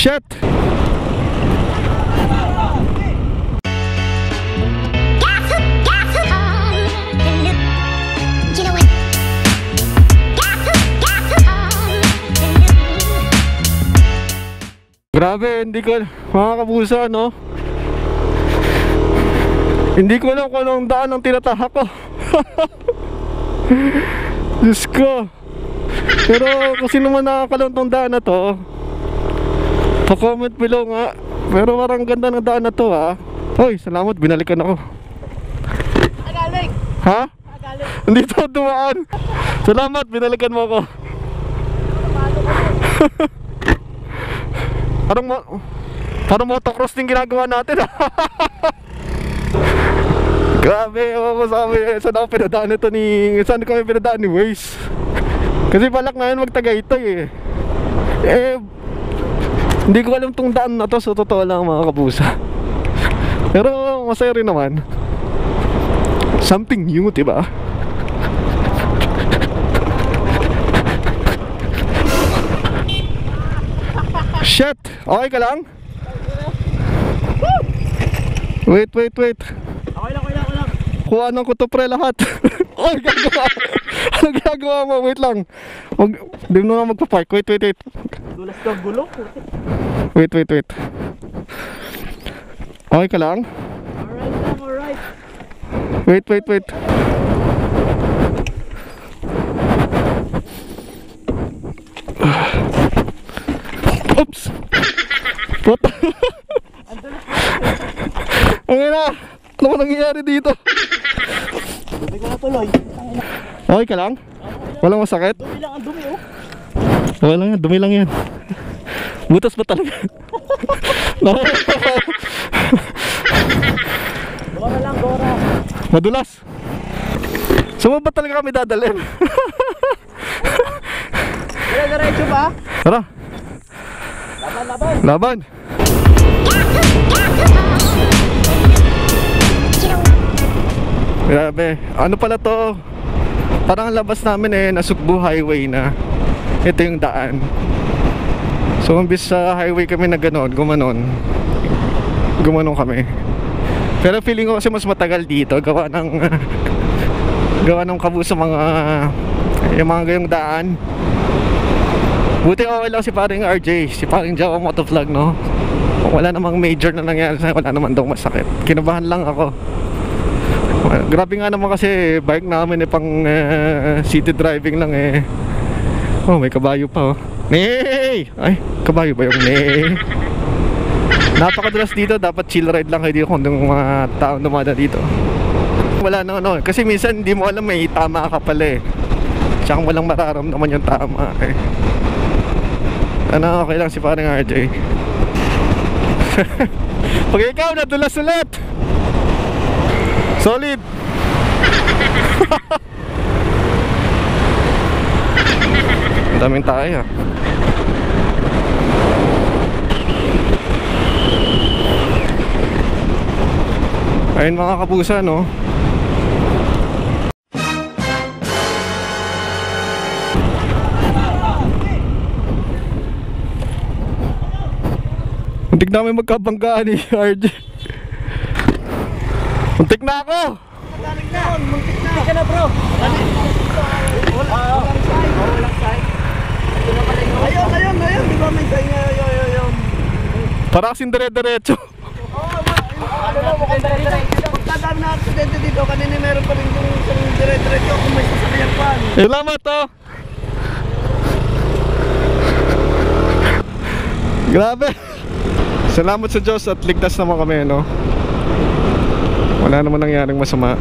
Shit! Grabe, hindi ko, mga kapusa, no? Hindi ko alam kung anong daan ang tinatahak ko. Diyos ko. Pero kung sino man nakakalam tong daan na to, pa-comment below nga. Pero parang ganda ng daan na to, ha. Hoy, salamat, binalikan ako. Agaling! Ha? Agaling! Hindi to dumaan. Salamat, binalikan mo ako. Parang motocross din ginagawa natin. Grabe, ako sabi, saan ako pinadaan ito saan kami pinadaan ni Waze? Kasi balak namin magtagaytay hindi ko alam tong daan na to, so totoo lang mga kapusa. Pero masaya rin naman. Something new, diba? Shit! Okay ka lang? Wait. Okay lang. Kuhanan ko to pre lahat. Oy, gagawa. Ano ginagawa mo? Wait lang. Di mo na magpa-park. Wait. Dulas ng gulong. Wait. Okay ka lang? Alright. Wait. Oops! What? Ang ina! Ano ba nangyayari dito? Hindi ko natuloy. Okay ka lang? Walang masakit? Dumi lang ang dumi, oh. Wala nga, dumi lang yan. Butas ba talaga? Gora. Madulas. Saan ba talaga kami dadalhin? Diretso ba? Tara. Laban. Grabe. Ano pala to? Parang labas namin Nasugbu Highway na. Ito yung daan. So imbis sa highway kami na gano'n, gumanon kami. Pero feeling ko kasi mas matagal dito gawa ng kabusa yung mga gayong daan. Buti okay lang si paring RJ, si paring Jawa Motovlog, no? Wala namang major na nangyari sa'yo, wala naman daw masakit. Kinabahan lang ako. Grabe nga naman kasi bike namin pang city driving lang Oh, may kabayo pa, oh. Nay! Ay, kabayo ba yung nay? Napakadulas dito, dapat chill ride lang kayo dito kung yung mga tao dumada dito. Wala na kasi minsan hindi mo alam may tama ka pala Tsaka walang mararamdaman yung tama Ano, okay lang si parang RJ. Pag ikaw nadulas ulit, solid. Ang daming tayo Ayun mga kapusa, no? Muntik namin magkabanggaan ni RJ. Muntik na ako! Muntik ka na, bro. Walang sign. Ayun. Di ba may sign? Ayun. Para kasing dire-diretso. Pagkadami na aksidente dito, kanina meron pa rin yung isang dire-diretso kung may sasakyan pa. Salamat, oh! Grabe! Salamat sa Diyos at ligtas naman kami, no? Wala naman nangyaring masama.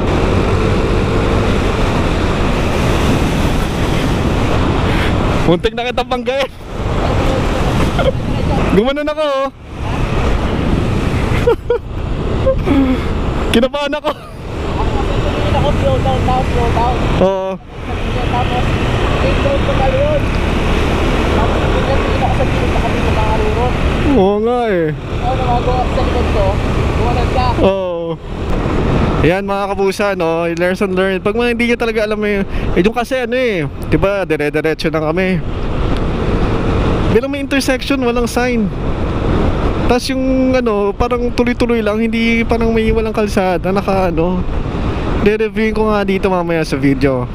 Muntik na kitang banggain. Gumanon ako, oh. Kinabahan ako. Slow down. Oo. Tapos, take road pa tayo yun. Tapos, pinagpilin ako sa pilit na kami makakarurot. Oo nga Namagawa sa likod ko, buwanan ka. Oo. Ayan mga kapusa, no? Lesson learned. Pag mga hindi nyo talaga alam yung kasi diba dire-diretso lang kami. Pero may intersection, walang sign. Tapos yung ano, parang tuloy-tuloy lang, hindi parang may walang kalsada, naka ano. De-reviewin ko nga dito mamaya sa video.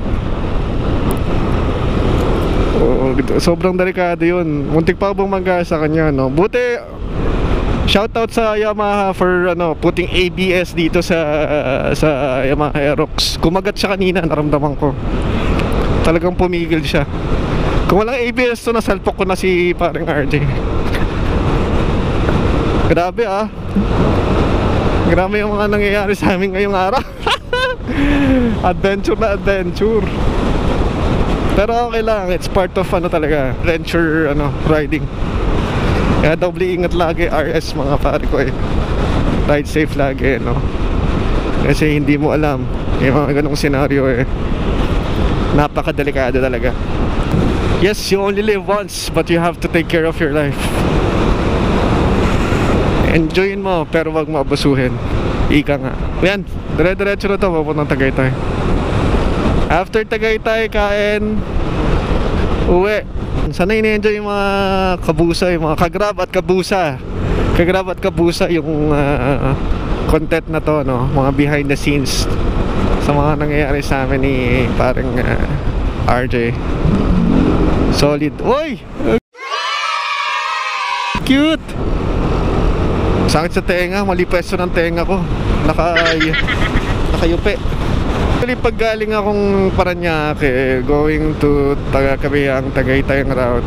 Sobrang delikado yun. Muntik pa bumangga sa kanya, no. Buti shoutout sa Yamaha for ano, putting ABS dito sa Yamaha Aerox. Kumagat siya kanina, naramdaman ko. Talagang pumigil siya. Kung walang ABS to, nasalpok ko na si parang RJ. Grabe ah. Grabe yung mga nangyayari sa amin ngayong araw. Adventure na adventure. Pero okay lang, it's part of ano talaga, adventure ano, riding. Kaya doble ingat lagi RS mga pare ko eh. Ride safe lagi, no? Kasi hindi mo alam yung mga ganong senaryo eh. Napakadelikado talaga. Yes, you only live once, but you have to take care of your life. Enjoyin mo, pero wag mo abusuhin. Ika nga. Yan, dire-diretso na to, papuntang Tagaytay. After Tagaytay, kain, uwi. Sana ini-enjoy yung mga kabusa, yung mga kagrab at kabusa. Kagrab at kabusa yung content na to, no? Mga behind the scenes sa mga nangyayari sa amin ni parang RJ. Solid. Uy! Cute! Sakit sa tenga, mali pwesto ng tenga ko. Nakayupi. Actually, pag galing akong Paranaque going to Tagaytay route,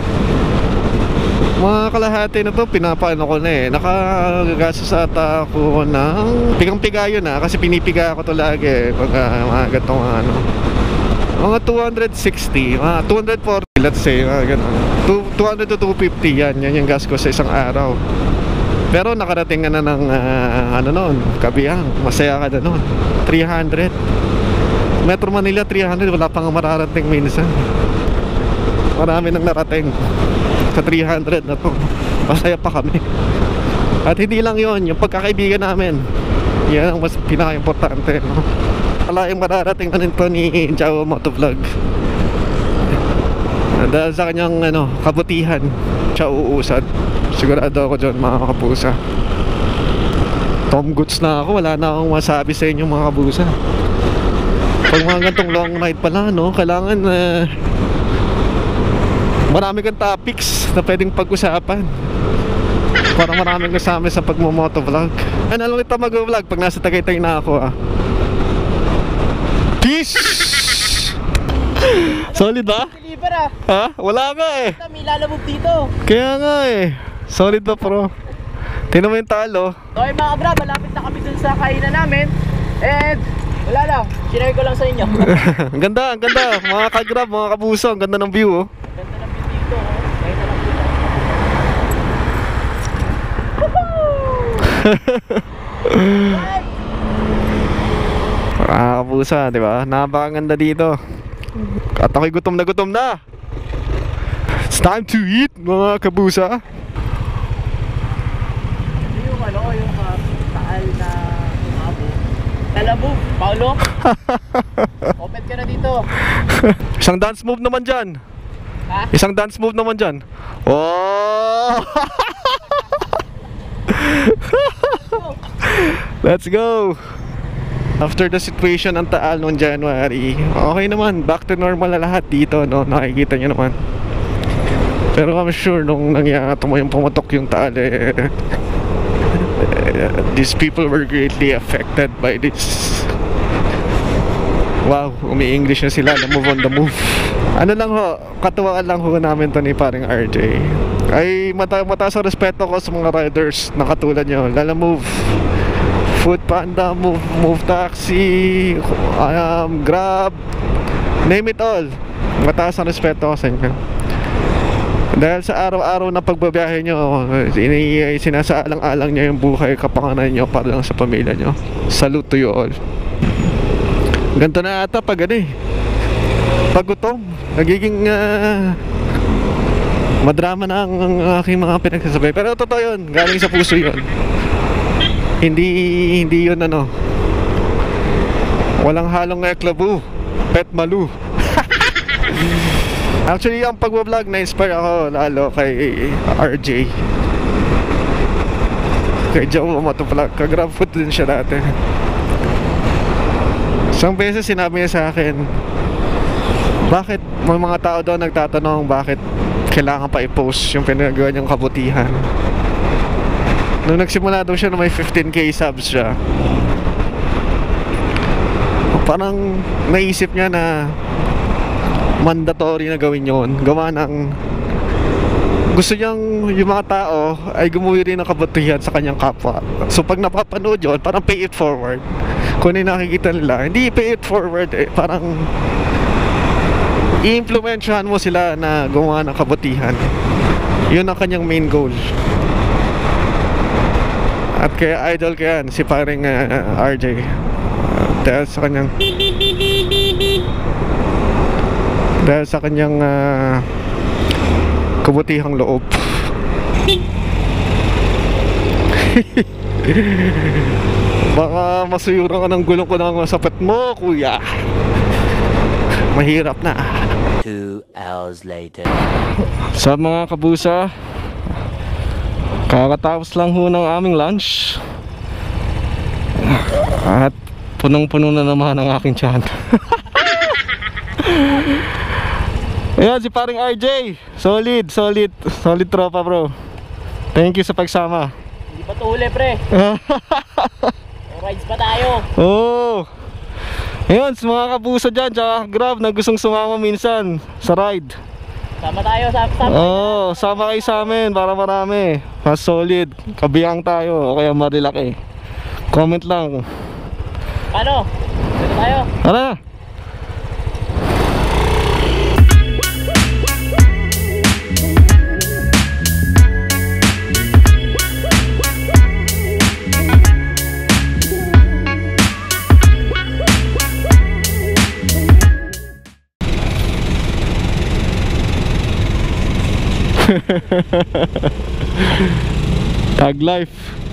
mga kalahati na to pinapaano ko na eh. Nakagagastos ata ako ng pigang-piga yun kasi pinipiga ako to lagi pag mga gatong ano, mga 260, mga 240 let's say, ganun. 200 to 250 yan yung gas ko sa isang araw. Pero nakarating ka na ng ano noon, Kabihang, masaya ka na noon. 300 Metro Manila 300, wala pang mararating minsan. Marami nang narating sa 300 na to. Masaya pa kami. At hindi lang yon, yung pagkakaibigan namin, yan ang mas pinaka-importante, no? Wala yung mararating na nito ni Jawa Motovlog. Dahil sa kanyang ano, kabutihan, siya uusad. Sigurado ako dyan mga kapusa. Tom Goods na ako, wala na akong masabi sa inyo mga kapusa. Pag mga gantong long ride pala, no, kailangan marami kang topics na pwedeng pag-usapan para maraming kasama sa pagmo-motovlog. Ano lang ito mag-vlog pag nasa Tagaytay na ako Peace! Solid ba? Deliver ah. Ha? Wala nga eh. May lalamove dito. Kaya nga eh. Solid ba bro? Tingnan mo yung talo. Okay mga kagrab, malapit na kami dun sa kainan namin. And wala lang, sinare ko lang sa inyo. Ang ganda, ang ganda. Mga kagrab, mga kabuso, ang ganda ng view oh. Ganda ng view dito oh. Kaya na lang dito. Mga kabusa, di ba? Napakaganda dito. At ako'y gutom na. It's time to eat, mga kabusa. Yung ano, yung taal na umabo. Talabog, Paolo. Open ka na dito. Isang dance move naman dyan. Ha? Isang dance move naman dyan. Oh! Let's go! After the situation ang Taal noong January, okay naman, back to normal na lahat dito, no? Nakikita nyo naman. Pero I'm sure nung yung pumatok yung Taal these people were greatly affected by this. Wow, umi-English na sila, na move on the move. Ano lang ho, katuwaan lang ho namin to ni paring RJ. Ay mataas ang respeto ko sa mga riders na katulad nyo. Lalamove, Food Panda, Move Taxi, Grab, name it all. Mataas ang respeto ko sa inyo. Dahil sa araw-araw na pagbabiyahe nyo, sinasaalang-alang nyo yung buhay, kapakanan nyo para lang sa pamilya nyo. Salute to you all. Ganto na ata pag pag gutom, nagiging madrama na ang aking mga pinagsasabay. Pero totoo yun, galing sa puso yun. Hindi yun walang halong eklabu, pet malu. Actually, ang pag-vlog na-inspire ako lalo kay RJ. Kay Joe Motovlog. Ka-grab food din siya dati. Isang beses sinabi niya sa akin, bakit may mga tao daw nagtatanong bakit kailangan pa i-post yung pinagawa niyang kabutihan. Nung nagsimula daw siya na may 15k subs siya, parang naisip niya na mandatory na gawin yon. Gawa ng gusto niyang yung mga tao ay gumuwi rin ng kabutihan sa kanyang kapwa. So pag napapanood yun, parang pay it forward. Kung ano yung nakikita nila, hindi pay it forward eh, parang i-implementsyahan mo sila na gumawa ng kabutihan. Yun ang kanyang main goal. At kaya idol ko yan, si paring RJ. Dahil sa kanyang kabutihang loob. Baka masuyuran ka ng gulong ko ng sapet mo, kuya. Mahirap na. 2 hours later. Sa mga kabusa, kakatapos lang ho ng aming lunch. At punong-puno na naman ang aking tiyan. Ayan si paring RJ. Solid tropa bro. Thank you sa pagsama. Hindi pa tuloy pre. Rides pa tayo. Oh. Ayan sa mga kabusa dyan tsaka grab na gustong sumama minsan sa ride. Sama tayo, sama. Oo, sama kayo sa amin para marami. Mas solid, kabiyang tayo o kaya marilaki. Comment lang. Ano? Dito tayo. Tara. Tag life.